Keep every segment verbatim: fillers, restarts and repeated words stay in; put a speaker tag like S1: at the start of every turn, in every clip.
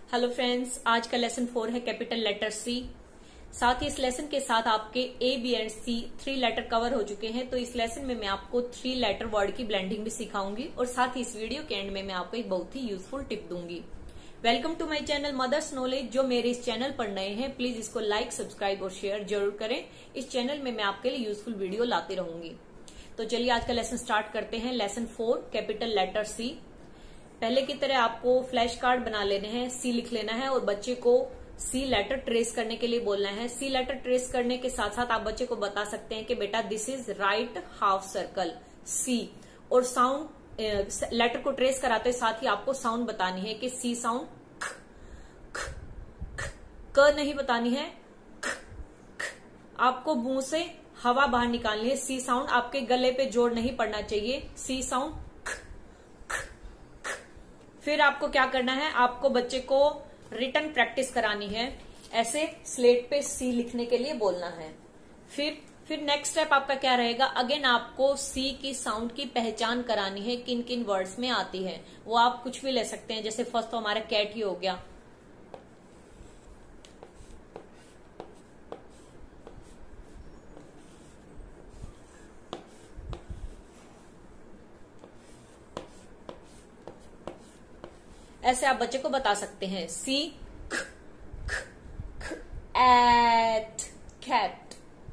S1: Hello friends, आज का lesson four है कैपिटल लेटर सी। साथ ही इस लेसन के साथ आपके A B and C three letter cover हो चुके हैं। तो इस लेसन में मैं आपको थ्री लेटर वर्ड की ब्लेंडिंग भी सिखाऊंगी और साथ ही इस वीडियो के एंड में मैं आपको एक बहुत ही यूजफुल टिप दूंगी। Welcome to my channel mother's knowledge. जो मेरे इस चैनल पर नए हैं प्लीज इसको लाइक, सब्सक्राइब और शेयर जरूर करें। इस चैनल में मैं आपके लिए यूजफुल वीडियो लाती रहूंगी। तो चलिए आज का लेसन स्टार्ट करते हैं। Lesson four capital letter C. पहले की तरह आपको फ्लैश कार्ड बना लेने हैं, सी लिख लेना है और बच्चे को सी लेटर ट्रेस करने के लिए बोलना है। सी लेटर ट्रेस करने के साथ साथ आप बच्चे को बता सकते हैं कि बेटा this is right half circle C. और साउंड लेटर को ट्रेस कराते साथ ही आपको साउंड बतानी है कि सी साउंड ख, ख, ख, क नहीं बतानी है। ख, ख, आपको मुंह से हवा बाहर निकालनी है। सी साउंड आपके गले पे जोर नहीं पड़ना चाहिए। C sound. फिर आपको क्या करना है, आपको बच्चे को रिटन प्रैक्टिस करानी है। ऐसे स्लेट पे सी लिखने के लिए बोलना है। फिर फिर नेक्स्ट स्टेप आपका क्या रहेगा, अगेन आपको सी की साउंड की पहचान करानी है, किन किन वर्ड्स में आती है। वो आप कुछ भी ले सकते हैं, जैसे फर्स्ट तो हमारा कैट ही हो गया। ऐसे आप बच्चे को बता सकते हैं। C at cat,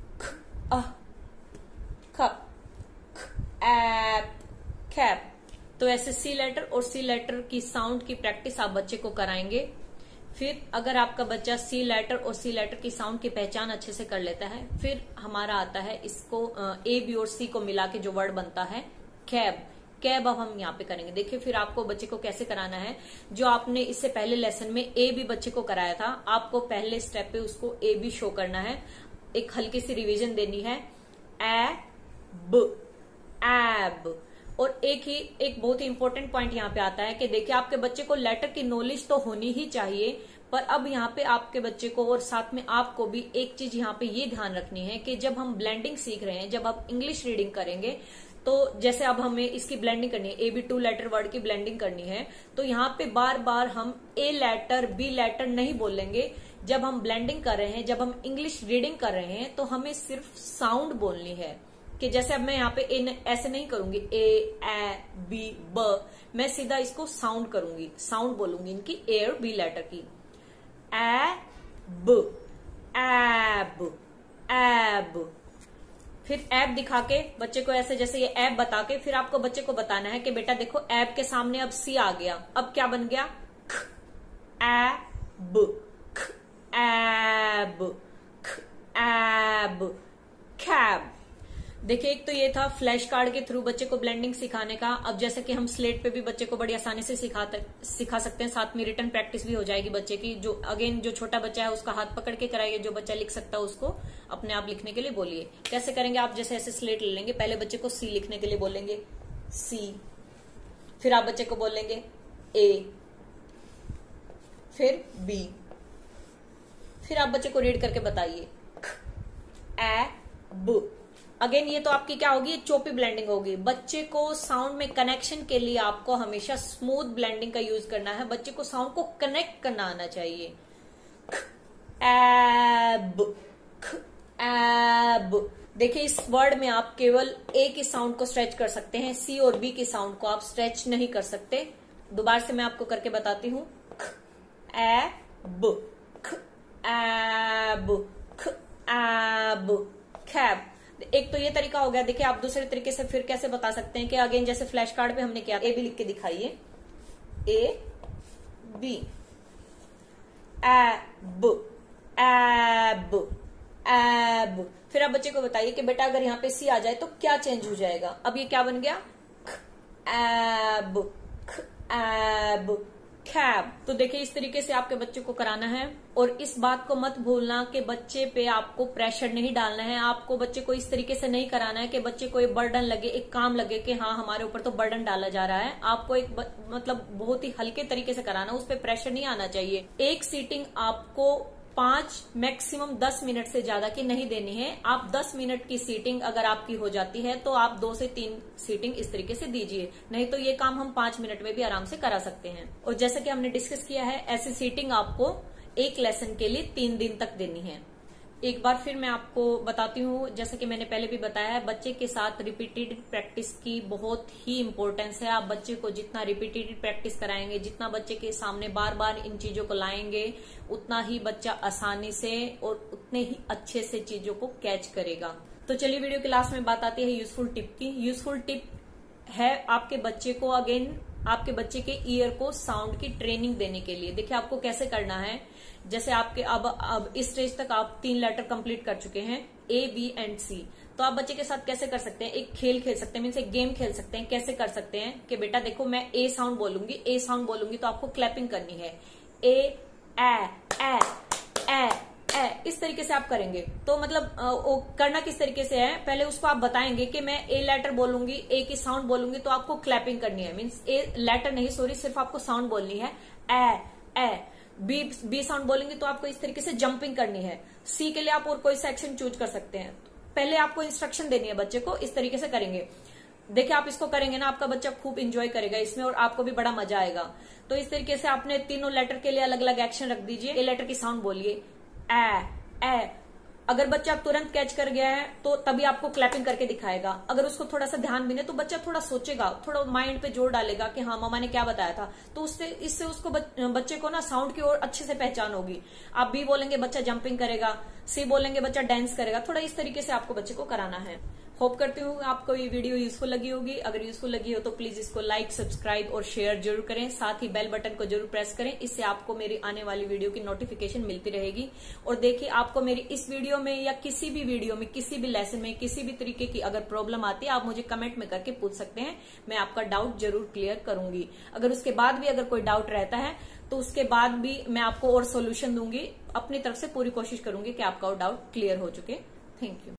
S1: cup ap cap. तो ऐसे सी लेटर और सी लेटर की साउंड की प्रैक्टिस आप बच्चे को कराएंगे। फिर अगर आपका बच्चा सी लेटर और सी लेटर की साउंड की पहचान अच्छे से कर लेता है, फिर हमारा आता है इसको ए बी और सी को मिला के जो वर्ड बनता है कैब। कैब अब हम यहाँ पे करेंगे। देखिए फिर आपको बच्चे को कैसे कराना है। जो आपने इससे पहले लेसन में ए बी बच्चे को कराया था, आपको पहले स्टेप पे उसको ए बी शो करना है। एक हल्की सी रिवीजन देनी है। ए ब एब। और एक ही एक बहुत ही इंपॉर्टेंट पॉइंट यहाँ पे आता है कि देखिए आपके बच्चे को लेटर की नॉलेज तो होनी ही चाहिए, पर अब यहाँ पे आपके बच्चे को और साथ में आपको भी एक चीज यहाँ पे ये ध्यान रखनी है कि जब हम ब्लेंडिंग सीख रहे हैं, जब आप इंग्लिश रीडिंग करेंगे, तो जैसे अब हमें इसकी ब्लेंडिंग करनी है, A B two letter word की ब्लेंडिंग करनी है, तो यहाँ पे बार बार हम ए लेटर बी लेटर नहीं बोलेंगे। जब हम ब्लेंडिंग कर रहे हैं, जब हम इंग्लिश रीडिंग कर रहे हैं, तो हमें सिर्फ साउंड बोलनी है। कि जैसे अब मैं यहाँ पे ए ऐसे नहीं करूंगी, ए ए बी ब, मैं सीधा इसको साउंड करूंगी, साउंड बोलूंगी इनकी ए और बी लेटर की। ए ब एब एब। फिर ऐप दिखा के बच्चे को ऐसे, जैसे ये ऐप बता के फिर आपको बच्चे को बताना है कि बेटा देखो ऐप के सामने अब सी आ गया, अब क्या बन गया ख एब ख एब ख एब कैब। देखिए एक तो ये था फ्लैश कार्ड के थ्रू बच्चे को ब्लेंडिंग सिखाने का। अब जैसे कि हम स्लेट पे भी बच्चे को बड़ी आसानी से सिखा सिखा सकते हैं, साथ में रिटन प्रैक्टिस भी हो जाएगी बच्चे की। जो अगेन जो छोटा बच्चा है उसका हाथ पकड़ के कराइए, जो बच्चा लिख सकता है उसको अपने आप लिखने के लिए बोलिए। कैसे करेंगे आप, जैसे ऐसे स्लेट ले लेंगे, पहले बच्चे को सी लिखने के लिए बोलेंगे सी, फिर आप बच्चे को बोलेंगे ए, फिर बी, फिर आप बच्चे को रीड करके बताइए ए ब। अगेन ये तो आपकी क्या होगी, एक चोपी ब्लेंडिंग होगी। बच्चे को साउंड में कनेक्शन के लिए आपको हमेशा स्मूथ ब्लेंडिंग का यूज करना है। बच्चे को साउंड को कनेक्ट करना आना चाहिए। एब एब। देखिए इस वर्ड में आप केवल ए की साउंड को स्ट्रेच कर सकते हैं, सी और बी की साउंड को आप स्ट्रेच नहीं कर सकते। दोबारा से मैं आपको करके बताती हूँ। एब एब एब कैब। एक तो ये तरीका हो गया। देखिए आप दूसरे तरीके से फिर कैसे बता सकते हैं कि अगेन जैसे फ्लैश कार्ड पे हमने किया, ए बी लिख के दिखाइए, ए बी एब एब एब। फिर आप बच्चे को बताइए कि बेटा अगर यहाँ पे सी आ जाए तो क्या चेंज हो जाएगा। अब ये क्या बन गया एब एब कैब। तो देखिए इस तरीके से आपके बच्चे को कराना है। और इस बात को मत भूलना कि बच्चे पे आपको प्रेशर नहीं डालना है। आपको बच्चे को इस तरीके से नहीं कराना है कि बच्चे को एक बर्डन लगे, एक काम लगे कि हाँ हमारे ऊपर तो बर्डन डाला जा रहा है। आपको एक मतलब बहुत ही हल्के तरीके से कराना, उस पर प्रेशर नहीं आना चाहिए। एक सीटिंग आपको पांच मैक्सिमम दस मिनट से ज्यादा की नहीं देनी है। आप दस मिनट की सीटिंग अगर आपकी हो जाती है तो आप दो से तीन सीटिंग इस तरीके से दीजिए, नहीं तो ये काम हम पांच मिनट में भी आराम से करा सकते हैं। और जैसे कि हमने डिस्कस किया है, ऐसी सीटिंग आपको एक लेसन के लिए तीन दिन तक देनी है। एक बार फिर मैं आपको बताती हूँ, जैसे कि मैंने पहले भी बताया है, बच्चे के साथ रिपीटेड प्रैक्टिस की बहुत ही इंपॉर्टेंस है। आप बच्चे को जितना रिपीटेड प्रैक्टिस कराएंगे, जितना बच्चे के सामने बार बार इन चीजों को लाएंगे, उतना ही बच्चा आसानी से और उतने ही अच्छे से चीजों को कैच करेगा। तो चलिए वीडियो के लास्ट में बात आती है यूजफुल टिप की। यूजफुल टिप है आपके बच्चे को, अगेन आपके बच्चे के ईयर को साउंड की ट्रेनिंग देने के लिए। देखिए आपको कैसे करना है। जैसे आपके अब अब इस स्टेज तक आप तीन लेटर कंप्लीट कर चुके हैं, ए बी एंड सी। तो आप बच्चे के साथ कैसे कर सकते हैं, एक खेल खेल सकते हैं, मीन्स एक गेम खेल सकते हैं। कैसे कर सकते हैं कि बेटा देखो मैं ए साउंड बोलूंगी, ए साउंड बोलूंगी तो आपको क्लैपिंग करनी है। ए ए ए ए ए इस तरीके से आप करेंगे। तो मतलब वो करना किस तरीके से है, पहले उसको आप बताएंगे कि मैं ए लेटर बोलूंगी, ए की साउंड बोलूंगी तो आपको क्लैपिंग करनी है। मीन्स ए लेटर नहीं, सॉरी, सिर्फ आपको साउंड बोलनी है। A A B B sound बोलेंगे तो आपको इस तरीके से जंपिंग करनी है। सी के लिए आप और कोई सेक्शन चूज कर सकते हैं। पहले आपको इंस्ट्रक्शन देनी है बच्चे को, इस तरीके से करेंगे। देखिए आप इसको करेंगे ना, आपका बच्चा खूब इंजॉय करेगा इसमें और आपको भी बड़ा मजा आएगा। तो इस तरीके से आपने तीनों लेटर के लिए अलग अलग एक्शन रख दीजिए। ए लेटर की साउंड बोलिए, ए ए। अगर बच्चा तुरंत कैच कर गया है तो तभी आपको क्लैपिंग करके दिखाएगा। अगर उसको थोड़ा सा ध्यान भी नहीं तो बच्चा थोड़ा सोचेगा, थोड़ा माइंड पे जोर डालेगा कि हाँ मामा ने क्या बताया था, तो उससे इससे उसको बच्चे को ना साउंड की ओर अच्छे से पहचान होगी। आप बी बोलेंगे बच्चा जंपिंग करेगा, सी बोलेंगे बच्चा डांस करेगा। थोड़ा इस तरीके से आपको बच्चे को कराना है। होप करती हूँ आपको ये वीडियो यूजफुल लगी होगी। अगर यूजफुल लगी हो तो प्लीज इसको लाइक, सब्सक्राइब और शेयर जरूर करें। साथ ही बेल बटन को जरूर प्रेस करें, इससे आपको मेरी आने वाली वीडियो की नोटिफिकेशन मिलती रहेगी। और देखिए आपको मेरी इस वीडियो में या किसी भी वीडियो में, किसी भी लेसन में, किसी भी तरीके की अगर प्रॉब्लम आती है, आप मुझे कमेंट में करके पूछ सकते हैं। मैं आपका डाउट जरूर क्लियर करूंगी। अगर उसके बाद भी अगर कोई डाउट रहता है तो उसके बाद भी मैं आपको और सोल्यूशन दूंगी। अपनी तरफ से पूरी कोशिश करूंगी कि आपका डाउट क्लियर हो चुके। Thank you.